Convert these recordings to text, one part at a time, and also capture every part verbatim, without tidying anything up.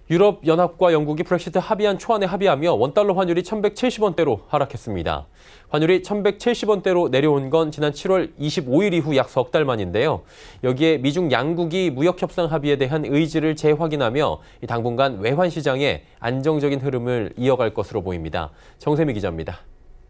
유럽연합과 영국이 브렉시트 합의안 초안에 합의하며 원달러 환율이 천백칠십 원대로 하락했습니다. 환율이 천백칠십 원대로 내려온 건 지난 칠월 이십오일 이후 약 석 달 만인데요. 여기에 미중 양국이 무역협상 합의에 대한 의지를 재확인하며 당분간 외환 시장에 안정적인 흐름을 이어갈 것으로 보입니다. 정세미 기자입니다.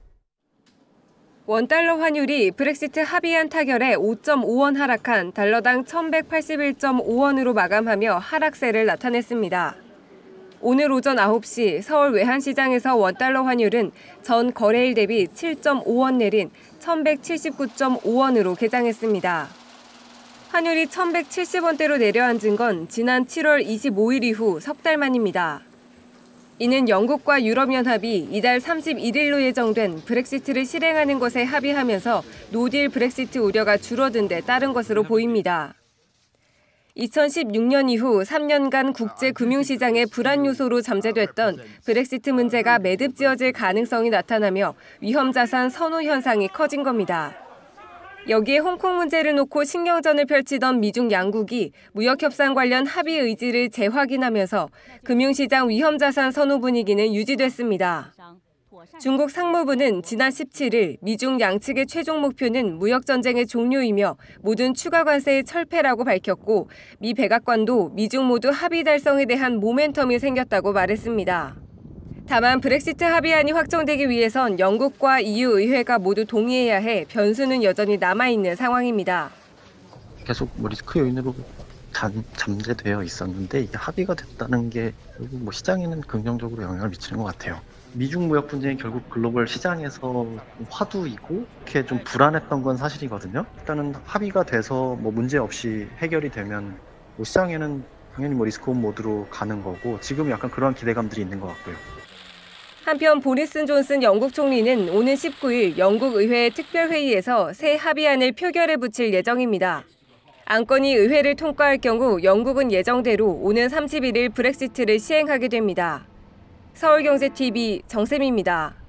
원달러 환율이 브렉시트 합의안 타결에 오 점 오 원 하락한 달러당 천백팔십일 점 오 원으로 마감하며 하락세를 나타냈습니다. 오늘 오전 아홉 시 서울 외환시장에서 원달러 환율은 전 거래일 대비 칠 점 오 원 내린 천백칠십구 점 오 원으로 개장했습니다. 환율이 천백칠십 원대로 내려앉은 건 지난 칠월 이십오일 이후 석 달 만입니다. 이는 영국과 유럽연합이 이달 삼십일일로 예정된 브렉시트를 실행하는 것에 합의하면서 노딜 브렉시트 우려가 줄어든 데 따른 것으로 보입니다. 이천십육 년 이후 삼 년간 국제 금융시장의 불안 요소로 잠재됐던 브렉시트 문제가 매듭지어질 가능성이 나타나며 위험자산 선호 현상이 커진 겁니다. 여기에 홍콩 문제를 놓고 신경전을 펼치던 미중 양국이 무역협상 관련 합의 의지를 재확인하면서 금융시장 위험자산 선호 분위기는 유지됐습니다. 중국 상무부는 지난 십칠일 미중 양측의 최종 목표는 무역전쟁의 종료이며 모든 추가 관세의 철폐라고 밝혔고 미 백악관도 미중 모두 합의 달성에 대한 모멘텀이 생겼다고 말했습니다. 다만 브렉시트 합의안이 확정되기 위해선 영국과 이유 의회가 모두 동의해야 해 변수는 여전히 남아있는 상황입니다. 계속 뭐 리스크 요인으로 잠, 잠재되어 있었는데 이게 합의가 됐다는 게 결국 뭐 시장에는 긍정적으로 영향을 미치는 것 같아요. 미중 무역 분쟁이 결국 글로벌 시장에서 화두이고 이렇게 좀 불안했던 건 사실이거든요. 일단은 합의가 돼서 뭐 문제 없이 해결이 되면 뭐 시장에는 당연히 뭐 리스크온 모드로 가는 거고 지금 약간 그런 기대감들이 있는 것 같고요. 한편 보리스 존슨 영국 총리는 오는 십구일 영국 의회 특별회의에서 새 합의안을 표결에 붙일 예정입니다. 안건이 의회를 통과할 경우 영국은 예정대로 오는 삼십일일 브렉시트를 시행하게 됩니다. 서울경제티비 정세미입니다.